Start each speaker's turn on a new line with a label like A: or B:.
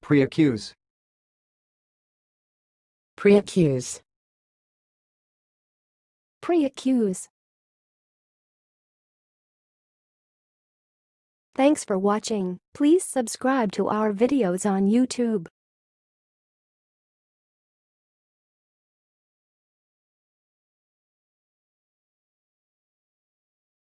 A: Preaccuse.
B: Preaccuse.
C: Preaccuse. Thanks for watching. Please subscribe to our videos on YouTube.